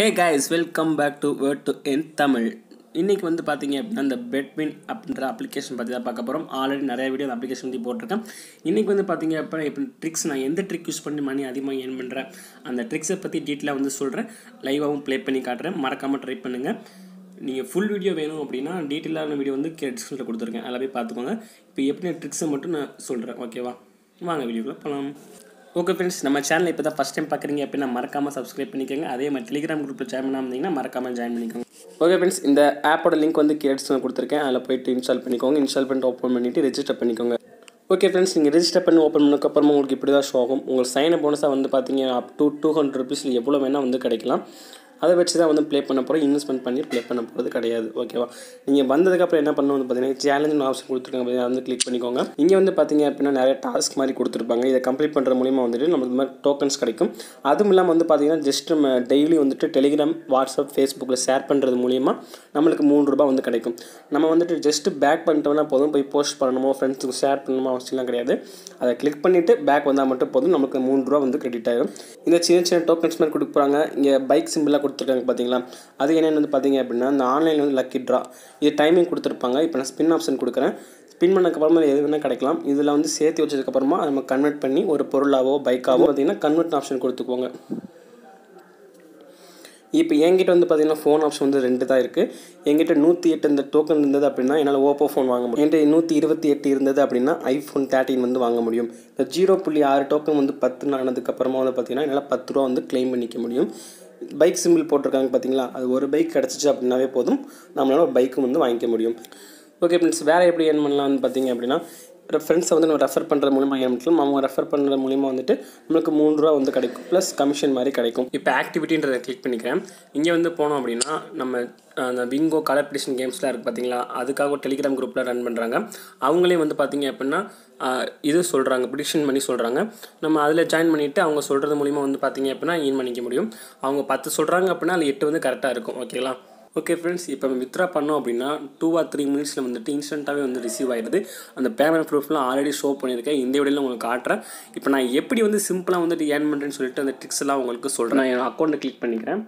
Hey guys, welcome back to Word to in Tamil. இன்னைக்கு வந்து பாத்தீங்க அப்படினா அந்த Betwin அப்படிங்கற அப்ளிகேஷன் பத்தி தான் பார்க்க போறோம். ஆல்ரெடி நிறைய வீடியோ அந்த அப்ளிகேஷன் பத்தி போட்டுருக்கேன். இன்னைக்கு வந்து பாத்தீங்க அப்படினா இப்போ ட்ரிக்ஸ் நான் எந்த ட்ரிக் யூஸ் பண்ணி மணி அதிகமா earn பண்றேன் அந்த ட்ரிக்ஸை பத்தி டீடைலா வந்து சொல்றேன். லைவாவும் ப்ளே பண்ணி காட்டுறேன். மறக்காம ட்ரை பண்ணுங்க. நீங்க full வீடியோ வேணும் அப்படினா டீடைலான வீடியோ வந்து டிஸ்கிரிப்ஷன்ல கொடுத்திருக்கேன். அதல போய் பாத்துக்கோங்க. இப்போ எப்படி ட்ரிக்ஸை மட்டும் நான் சொல்றேன். ஓகேவா? வாங்க வீடியோக்குள்ள போலாம். ஓகே फ्रेंड्स நம்ம சேனலை இப்போ தான் ஃபர்ஸ்ட் டைம் பார்க்குறீங்க அப்படினா மறக்காம சப்ஸ்கிரைப் பண்ணிக்கங்க. அதே மாதிரி டெலிகிராம் குரூப்ல ஜாயின் பண்ணாமீங்கன்னா மறக்காம ஜாயின் பண்ணிக்கோங்க. ஓகே फ्रेंड्स இந்த ஆப்போட லிங்க் வந்து டிஸ்கிரிப்ஷன்ல கொடுத்திருக்கேன். அதல போய் இன்ஸ்டால் பண்ணிக்கோங்க. இன்ஸ்டால் பண்ணிட்டு ஓபன் பண்ணிட்டு ரெஜிஸ்டர் பண்ணிக்கோங்க. ஓகே फ्रेंड्स நீங்க ரெஜிஸ்டர் பண்ணி ஓபன் பண்ணதுக்கு அப்புறமா உங்களுக்கு இப்படி தான் ஷோ ஆகும். உங்களுக்கு சைன் அப் போனஸா வந்து பாத்தீங்க அப் டு 200 ரூபீஸ்ல எவ்வளவு வேணா வந்து கிடைக்கலாம். அதை வச்சு தான் வந்து ப்ளே பண்ண போகிறோம். இன்வெஸ்ட்மெண்ட் பண்ணி ப்ளே பண்ண போகிறது கிடையாது. ஓகேவா? நீங்கள் வந்ததுக்கப்புறம் என்ன பண்ணணும் வந்து பார்த்தீங்கன்னா சேலஞ்சுன்னு ஆப்ஷன் கொடுத்துருக்காங்க. அதை வந்து கிளிக் பண்ணிக்கோங்க. இங்கே வந்து பார்த்தீங்க அப்படின்னா நிறைய டாஸ்க் மாதிரி கொடுத்துருப்பாங்க. இதை கம்ப்ளீட் பண்ணுற மூலிமா வந்துட்டு நமக்கு மாதிரி டோக்கன்ஸ் கிடைக்கும். அதுவும் இல்லாமல் வந்து பார்த்தீங்கன்னா ஜஸ்ட் நம்ம டெய்லி வந்துட்டு டெலிகிராம், வாட்ஸ்அப், ஃபேஸ்புக்கில் ஷேர் பண்ணுறது மூலிமா நம்மளுக்கு 3 ரூபா வந்து கிடைக்கும். நம்ம வந்துட்டு ஜஸ்ட் பேக் பண்ணிட்டோம்னா போதும். போய் போஸ்ட் பண்ணணுமோ ஃப்ரெண்ட்ஸுக்கு ஷேர் பண்ணணுமோ அவசியம்லாம் கிடையாது. அதை கிளிக் பண்ணிவிட்டு பேக் வந்தால் மட்டும் போதும். நமக்கு 3 ரூபா வந்து கிரெடிட் ஆகிடும். இந்த சின்ன சின்ன டோக்கன்ஸ் மாதிரி கொடுக்குறாங்க. இங்கே பைக் சிம்பிளாக கொடுத்துருக்காங்க பார்த்தீங்களா? அது என்னென்னு வந்து பார்த்தீங்க அப்படின்னா இந்த ஆன்லைனில் வந்து லக்கி ட்ரா இது டைமிங் கொடுத்துருப்பாங்க. இப்போ நான் ஸ்பின் ஆப்ஷன் கொடுக்குறேன். ஸ்பின் பண்ணதுக்கப்புறமா எது வேணால் கிடைக்கலாம். இதில் வந்து சேர்த்து வச்சதுக்கப்புறமா நம்ம கன்வெர்ட் பண்ணி ஒரு பொருளாவோ பைக்காவோ பார்த்தீங்கன்னா கன்வெர்ட் ஆப்ஷன் கொடுத்துக்குவோங்க. இப்போ என்கிட்ட வந்து பார்த்தீங்கன்னா ஃபோன் ஆப்ஷன் வந்து 2 தான் இருக்குது. என்கிட்ட 108 இந்த டோக்கன் இருந்தது அப்படின்னா என்னால் ஓப்போ ஃபோன் வாங்க முடியும். என்கிட்ட 128 இருந்தது அப்படின்னா ஐஃபோன் 13 வந்து வாங்க முடியும். இந்த 0.6 டோக்கன் வந்து 10 ஆனதுக்கப்புறமா வந்து பார்த்தீங்கன்னா என்னால் 10 ரூபா வந்து கிளைம் பண்ணிக்க முடியும். பைக் சிம்பிள் போட்டிருக்காங்க பார்த்தீங்களா? அது ஒரு பைக் கிடச்சிச்சு அப்படின்னாவே போதும். நம்மளால ஒரு பைக்கும் வந்து வாங்கிக்க முடியும். ஓகே ஃப்ரெண்ட்ஸ் வேறு எப்படி ஏர்ன் பண்ணலாம்னு பார்த்தீங்க அப்படின்னா ஃப்ரெண்ட்ஸை வந்து நம்ம ரெஃபர் பண்ணுற மூலிமா ஏன் பண்ணலாம். அவங்க ரெஃபர் பண்ணுற மூலிமா வந்துட்டு நம்மளுக்கு 3 ரூபா வந்து கிடைக்கும். ப்ளஸ் கமிஷன் மாதிரி கிடைக்கும். இப்போ ஆக்டிவிட்டின்றதை கிளிக் பண்ணிக்கிறேன். இங்கே வந்து போனோம் அப்படின்னா நம்ம அந்த பிங்கோ காலப்டேஷன் கேம்ஸ்லாம் இருக்குது பார்த்தீங்களா? அதுக்காக ஒரு டெலிகிராம் குரூப்பில் ரன் பண்ணுறாங்க. அவங்களே வந்து பார்த்தீங்க அப்படின்னா இது சொல்கிறாங்க, ப்ரிடிக்ஷன் பண்ணி சொல்கிறாங்க. நம்ம அதில் ஜாயின் பண்ணிவிட்டு அவங்க சொல்கிறது மூலிமா வந்து பார்த்தீங்க அப்படின்னா ஈன் பண்ணிக்க முடியும். அவங்க 10 சொல்கிறாங்க அப்படின்னா அதில் 8 வந்து கரெக்டாக இருக்கும். ஓகேங்களா? ஓகே ஃப்ரெண்ட்ஸ் இப்போ நம்ம வித்ரா பண்ணோம் அப்படின்னா 2 or 3 மினிட்ஸில் வந்துட்டு இன்ஸ்டண்ட்டாகவே வந்து ரிசீவ் ஆகிடுது. அந்த பேமெண்ட் ப்ரூஃப்லாம் ஆல்ரெடி ஷோ பண்ணியிருக்கேன். இந்த வீடியோவில் உங்களுக்கு காட்டுறேன். இப்போ நான் எப்படி வந்து சிம்பிளாக வந்துட்டு ஏர்ன் பண்ணுறேன்னு சொல்லிட்டு அந்த ட்ரிக்ஸ் எல்லாம் உங்களுக்கு சொல்கிறேன். நான் என் அக்கௌண்ட்டை கிளிக் பண்ணிக்கிறேன்.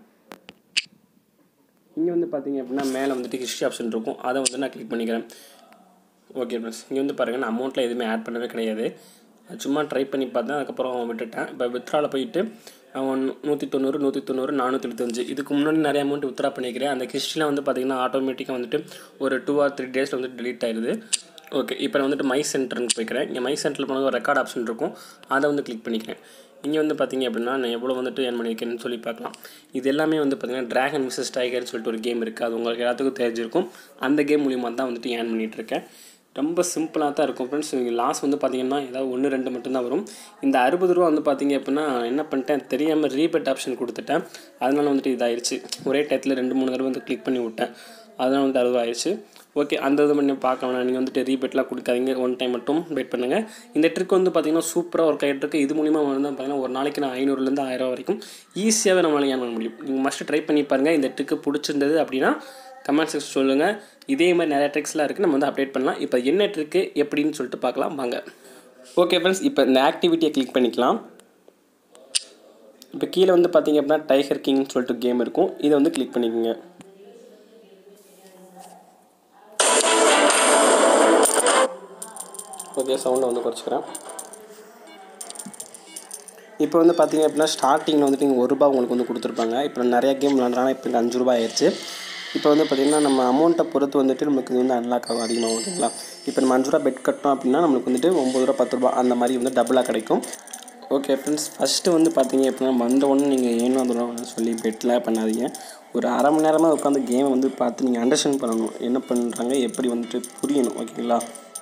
இங்கே வந்து பார்த்தீங்க அப்படின்னா மேலே வந்துட்டு ஹிஸ்ட்ரி ஆப்ஷன் இருக்கும். அதை வந்து நான் கிளிக் பண்ணிக்கிறேன். ஓகே ஃப்ரெண்ட்ஸ் இங்கே வந்து பாருங்கள் நான் அமௌண்ட்டில் எதுவுமே ஆட் பண்ணவே கிடையாது. சும்மா ட்ரை பண்ணி பார்த்தேன். அதுக்கப்புறம் விட்டுட்டேன். இப்போ வித்ராவில் போயிட்டு 190, 190, 475 இதுக்கு முன்னாடி நிறைய அமௌண்ட் வித்ரா பண்ணிக்கிறேன். அந்த ஹிஸ்ட்ரியில் வந்து பார்த்திங்கன்னா ஆட்டோமேட்டிக்காக வந்துட்டு ஒரு 2 or 3 டேஸில் வந்து டெலீட் ஆயிடுது. ஓகே இப்போ நான் வந்துட்டு மை சென்டர்னு போய்க்கிறேன். இங்கே மை சென்டரில் போனது ஒரு ரெக்கார்ட் ஆப்ஷன் இருக்கும். அதை வந்து கிளிக் பண்ணிக்கிறேன். இங்கே வந்து பார்த்திங்க அப்படின்னா நான் எவ்வளோ வந்துட்டு ஏர்ன் பண்ணியிருக்கேன்னு சொல்லி பார்க்கலாம். இது எல்லாமே வந்து பார்த்திங்கன்னா ட்ராகன் விசஸ் டைகர்னு சொல்லிட்டு ஒரு கேம் இருக்குது. அது உங்களுக்கு எல்லாத்துக்கும் தெரிஞ்சிருக்கும். அந்த கேம் மூலிமா தான் வந்துட்டு ஏர்ன் பண்ணிகிட்ருக்கேன். ரொம்ப சிம்பிளாக தான் இருக்கும் ஃப்ரெண்ட்ஸ். நீங்கள் லாஸ் வந்து பார்த்திங்கன்னா ஏதாவது 1-2 மட்டும்தான் வரும். இந்த 60 ரூபா வந்து பார்த்திங்க அப்படின்னா என்ன பண்ணிட்டேன் தெரியாமல் ரீபெட் ஆப்ஷன் கொடுத்துட்டேன். அதனால் வந்துட்டு இதாகிடுச்சு. ஒரே டயத்தில் 2-3 தடவை வந்து கிளிக் பண்ணி விட்டேன். அதனால் வந்து 60 ஆயிடுச்சு. ஓகே அந்த இது பண்ணி பார்க்க வேணாம். நீங்கள் வந்துட்டு ரீபெட்லாம் கொடுக்காதீங்க. 1 டைம் மட்டும் வெயிட் பண்ணுங்கள். இந்த ட்ரிக் வந்து பார்த்திங்கன்னா சூப்பராக ஒர்க் ஆகிட்டு இருக்குது. இது மூலிமா வந்து பார்த்திங்கன்னா ஒரு நாளைக்கு நான் 500லேருந்து 1000 வரைக்கும் ஈஸியாகவே நம்மளால் ஏர்ன் பண்ண முடியும். நீங்கள் மஸ்ட்டு ட்ரை பண்ணி பாருங்கள். இந்த ட்ரிக்கு பிடிச்சிருந்தது அப்படின்னா கமெண்ட் செக்ஷன் சொல்லுங்கள். இதே மாதிரி நிறைய ட்ரிக்ஸ்லாம் இருக்குது. நம்ம வந்து அப்டேட் பண்ணலாம். இப்போ என்ன ட்ரிக்கு எப்படின்னு சொல்லிட்டு பார்க்கலாம் வாங்க. ஓகே ஃப்ரெண்ட்ஸ் இப்போ இந்த ஆக்டிவிட்டியை கிளிக் பண்ணிக்கலாம். இப்போ கீழே வந்து பார்த்திங்க அப்படின்னா டைகர் கிங்னு சொல்லிட்டு கேம் இருக்கும். இதை வந்து கிளிக் பண்ணிக்கோங்க. ஓகே சவுண்டை வந்து குறைச்சிக்கிறேன். இப்போ வந்து பார்த்திங்க அப்படின்னா ஸ்டார்டிங்கில் வந்துட்டு நீங்கள் 1 ரூபா உங்களுக்கு வந்து கொடுத்துருப்பாங்க. இப்போ நிறையா கேம் விளாட்றாங்க. இப்போ 5 ரூபா ஆயிடுச்சு. இப்போ வந்து பார்த்திங்கன்னா நம்ம அமௌண்ட்டை பொறுத்து வந்துட்டு நமக்கு இது வந்து அன்லாக் ஆகும் அதிகமாக. ஓகேங்களா? இப்போ நம்ம 5 ரூபா பெட் கட்டோம் அப்படின்னா நம்மளுக்கு வந்துட்டு 9 ரூபா 10 ரூபா அந்த மாதிரி வந்து டபுளாக கிடைக்கும். ஓகே ஃப்ரெண்ட்ஸ் ஃபஸ்ட்டு வந்து பார்த்திங்க அப்படின்னா வந்த உடனே நீங்கள் ஏனோ சொல்லி பெட்லாம் பண்ணாதீங்க. ஒரு அரை மணி நேரமாக உட்காந்து கேமை வந்து பார்த்து நீங்கள் அண்டர்ஸ்டாண்ட் பண்ணணும். என்ன பண்ணுறாங்க எப்படி வந்துட்டு புரியணும். ஓகேங்களா?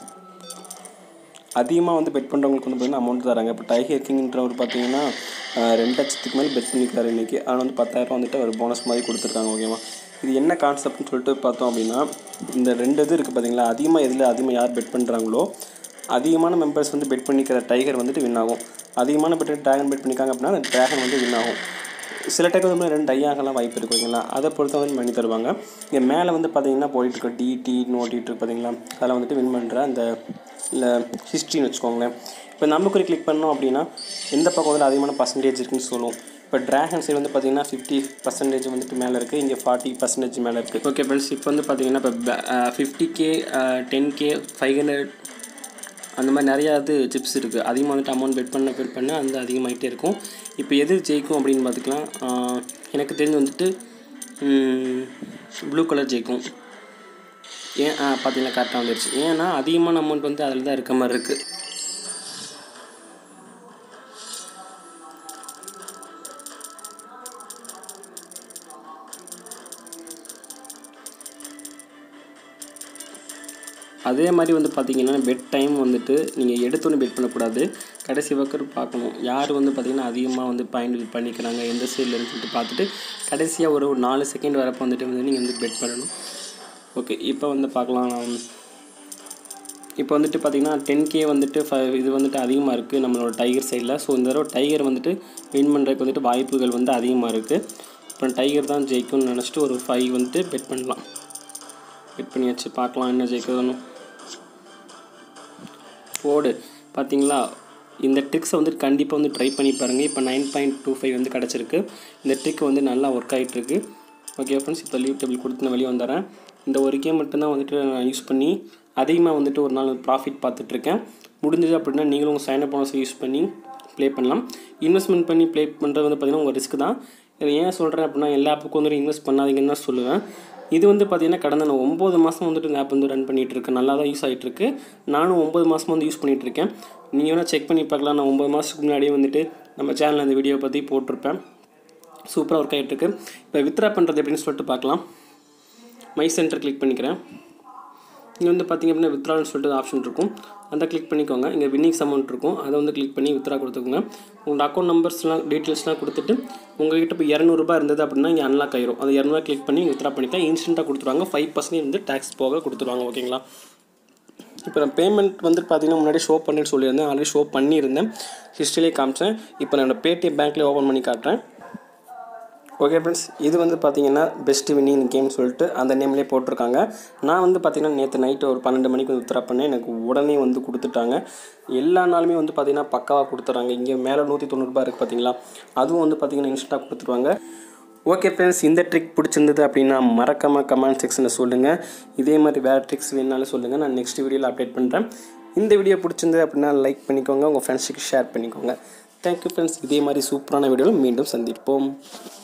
அதிகமாக வந்து பெட் பண்ணுறவங்களுக்கு வந்து பார்த்திங்கன்னா அமௌண்ட் தராங்க. இப்போ டைகர் கிங்ன்றவர் பார்த்திங்கன்னா 2 லட்சத்துக்கு மேலே பெட் பண்ணிக்கிறாரு இன்றைக்கி. ஆனால் வந்து 10,000 வந்துட்டு ஒரு போனஸ் மாதிரி கொடுத்துருக்காங்க. ஓகேவா? இது என்ன கான்செப்ட்னு சொல்லிட்டு பார்த்தோம் அப்படின்னா இந்த 2 இது இருக்குது பார்த்தீங்களா? அதிகமாக யார் பெட் பண்ணுறாங்களோ அதிகமான மெம்பர்ஸ் வந்து பெட் பண்ணிக்கிற டைகர் வந்துட்டு வின் ஆகும். அதிகமான ட்ராகன் பெட் பண்ணிக்காங்க அப்படின்னா அந்த ட்ராகன் வந்து வின் ஆகும். சில டைம் வந்து 2 டை ஆகலாம் வாய்ப்பு இருக்குது. ஓகேங்களா? அதை பொறுத்த வந்து பண்ணி தருவாங்க. இங்கே மேலே வந்து பார்த்திங்கன்னா போயிட்டுருக்க டிடின்னு ஓட்டிகிட்டு பார்த்தீங்களா? அதில் வந்துட்டு வின் பண்ணுற அந்த இல்லை ஹிஸ்ட்ரின்னு வச்சுக்கோங்களேன். இப்போ நமக்கு கிளிக் பண்ணோம் அப்படின்னா எந்த பக்கம் வந்து அதிகமான பர்சன்டேஜ் இருக்குதுன்னு சொல்லுவோம். இப்போ ட்ராகன் சைடு வந்து பார்த்தீங்கன்னா 50% வந்துட்டு மேலே இருக்குது, இங்கே 40% மேலே இருக்குது. ஓகே ஃப்ரெண்ட்ஸ், இப்போ வந்து பார்த்தீங்கன்னா இப்போ 50K 10K 500 அந்த மாதிரி நிறையா சிப்ஸ் இருக்குது. அதிகமாக வந்துட்டு அமௌண்ட் பெட் பண்ண அந்த அதிகமாகிட்டே இருக்கும். இப்போ எது ஜெயிக்கும் அப்படின்னு பார்த்துக்கலாம். எனக்கு தெரிஞ்சு வந்துட்டு ப்ளூ கலர் ஜெயிக்கும். ஏன் பார்த்தீங்கன்னா கரெக்டாக வந்துடுச்சு. ஏன்னா அதிகமான அமௌண்ட் வந்து அதில் தான் இருக்க மாதிரி இருக்குது. அதே மாதிரி வந்து பார்த்திங்கன்னா பெட் டைம் வந்துட்டு நீங்கள் எடுத்தோன்னே பெட் பண்ணக்கூடாது. கடைசி பக்கம் பார்க்கணும் யார் வந்து பார்த்திங்கன்னா அதிகமாக வந்து பாயிண்ட் பண்ணிக்கிறாங்க எந்த சைட்லன்னு சொல்லிட்டு பார்த்துட்டு கடைசியாக ஒரு 4 செகண்ட் வரப்போ வந்துட்டு நீங்கள் வந்து பெட் பண்ணணும். ஓகே, இப்போ வந்து பார்க்கலாம். இப்போ வந்துட்டு பார்த்திங்கன்னா 10K வந்துட்டு இது வந்துட்டு அதிகமாக இருக்குது நம்மளோட டைகர் சைடில். ஸோ இந்த தடவை டைகர் வந்துட்டு வின் பண்ணுறதுக்கு வந்துட்டு வாய்ப்புகள் வந்து அதிகமாக இருக்குது. அப்புறம் டைகர் தான் ஜெயிக்கும்னு நினச்சிட்டு ஒரு 5 வந்துட்டு பெட் பண்ணலாம். பெட் பண்ணியாச்சு, பார்க்கலாம் என்ன ஜெயிக்கணும். போடு பார்த்தீங்களா, இந்த ட்ரிக்ஸை வந்துட்டு கண்டிப்பாக வந்து ட்ரை பண்ணி பாருங்கள். இப்போ 9.25 வந்து கிடச்சிருக்கு. இந்த ட்ரிக் வந்து நல்லா ஒர்க் ஆகிட்டுருக்கு. ஓகே ஃப்ரெண்ட்ஸ், இப்போ லீவ் டேபிள் கொடுத்து நான் வெளியே வந்துடுறேன். இந்த ஒரு கேம் மட்டும்தான் வந்துட்டு நான் யூஸ் பண்ணி அதிகமாக வந்துட்டு ஒரு நாள் ப்ராஃபிட் பார்த்துட்ருக்கேன். முடிஞ்சது அப்படின்னா நீங்களும் உங்கள் சைன் அப் போனஸை யூஸ் பண்ணி ப்ளே பண்ணலாம். இன்வெஸ்ட்மெண்ட் பண்ணி ப்ளே பண்ணுறது வந்து பார்த்திங்கன்னா உங்கள் ரிஸ்க் தான். இதில் ஏன் சொல்கிறேன் அப்படின்னா எல்லா ஆப்புக்கும் வந்துட்டு இன்வெஸ்ட் பண்ணாதீங்கன்னு தான் சொல்லுவேன். இது வந்து பார்த்திங்கன்னா கடந்த நான் 9 மாதம் வந்துட்டு இந்த ஆப் வந்து ரன் பண்ணிகிட்ருக்கேன். நல்லா தான் யூஸ் ஆகிட்டுருக்கு. நானும் 9 மாதமாக வந்து யூஸ் பண்ணிகிட்ருக்கேன். நீங்கள் வேணால் செக் பண்ணி பார்க்கலாம். நான் 9 மாதத்துக்கு முன்னாடியே வந்துட்டு நம்ம சேனலில் அந்த வீடியோ பற்றி போட்டிருப்பேன். சூப்பராக ஒர்க் ஆகிட்டுருக்கு. இப்போ வித்ரா பண்ணுறது எப்படின்னு சொல்லிட்டு பார்க்கலாம். மை சென்டர் கிளிக் பண்ணிக்கிறேன். இங்கே வந்து பார்த்திங்க அப்படின்னா வித்ரான்னு சொல்லிட்டு ஆப்ஷன் இருக்கும், அதை கிளிக் பண்ணிக்கோங்க. இங்கே வின்னிங்ஸ் அமௌண்ட் இருக்கும், அதை வந்து கிளிக் பண்ணி வித்ரா கொடுத்துக்கோங்க. உங்களோட அக்கௌண்ட் நம்பர்ஸ்லாம் டீட்டெயில்ஸ்லாம் கொடுத்துட்டு உங்கள்கிட்ட இப்போ 200 இருந்தது அப்படின்னா இங்கே அன்லாக் ஆயிரும். அது 200 கிளிக் பண்ணி வித்ரா பண்ணிக்கலாம். இன்ஸ்டண்ட்டாக கொடுத்துருவாங்க. 5% வந்து டேக்ஸ் போக கொடுத்துருவாங்க. ஓகேங்களா, இப்போ நான் பேமெண்ட் வந்து பார்த்திங்கன்னா முன்னாடி ஷோ பண்ணிட்டு சொல்லியிருந்தேன். ஆல்ரெடி ஷோ பண்ணியிருந்தேன், ஹிஸ்ட்ரியிலே காமிச்சேன். இப்போ நான் பேடிஎம் பேங்க்லேயே ஓப்பன் பண்ணி காட்டுறேன். ஓகே ஃப்ரெண்ட்ஸ், இது வந்து பார்த்திங்கன்னா பெஸ்ட் வின்னிங் கேம் சொல்லிட்டு அந்த நேம்லேயே போட்டிருக்காங்க. நான் வந்து பார்த்திங்கன்னா நேற்று நைட்டு ஒரு 12 மணிக்கு வந்து வித்ரா பண்ணேன். எனக்கு உடனே வந்து கொடுத்துட்டாங்க. எல்லா நாளுமே வந்து பார்த்திங்கன்னா பக்காவாக கொடுத்துட்றாங்க. இங்கே மேலே 190 இருக்குது பார்த்திங்களா, அதுவும் வந்து பார்த்திங்கன்னா இன்ஸ்டாக கொடுத்துருவாங்க. ஓகே ஃப்ரெண்ட்ஸ், இந்த ட்ரிக் பிடிச்சிருந்தது அப்படின்னா மறக்காமல் கமெண்ட் செக்ஷனில் சொல்லுங்கள். இதே மாதிரி வேறு ட்ரிக்ஸ் வேணாலும் சொல்லுங்கள், நான் நெக்ஸ்ட் வீடியோவில் அப்டேட் பண்ணுறேன். இந்த வீடியோ பிடிச்சிருந்தது அப்படின்னா லைக் பண்ணிக்கோங்க, உங்கள் ஃப்ரெண்ட்ஸுக்கு ஷேர் பண்ணிக்கோங்க. தேங்க்யூ ஃப்ரெண்ட்ஸ், இதே மாதிரி சூப்பரான வீடியோவில் மீண்டும் சந்திப்போம்.